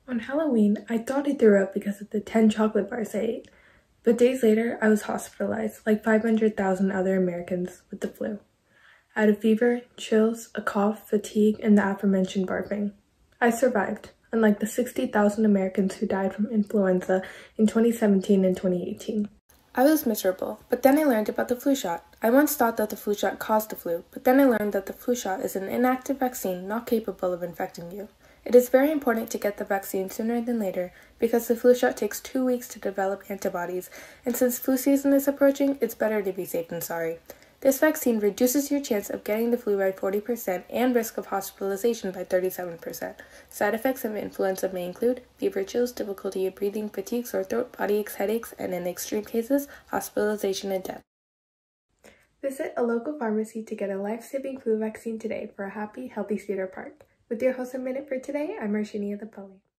On Halloween, I thought I threw up because of the 10 chocolate bars I ate, but days later, I was hospitalized like 500,000 other Americans with the flu. I had a fever, chills, a cough, fatigue, and the aforementioned barfing. I survived, unlike the 60,000 Americans who died from influenza in 2017 and 2018. I was miserable, but then I learned about the flu shot. I once thought that the flu shot caused the flu, but then I learned that the flu shot is an inactive vaccine not capable of infecting you. It is very important to get the vaccine sooner than later because the flu shot takes 2 weeks to develop antibodies, and since flu season is approaching, it's better to be safe than sorry. This vaccine reduces your chance of getting the flu by 40% and risk of hospitalization by 37%. Side effects of influenza may include fever, chills, difficulty of breathing, fatigue, sore throat, body aches, headaches, and in extreme cases, hospitalization and death. Visit a local pharmacy to get a life-saving flu vaccine today for a happy, healthy Cedar Park. With your host a minute for today, I'm Marcinia the Poet.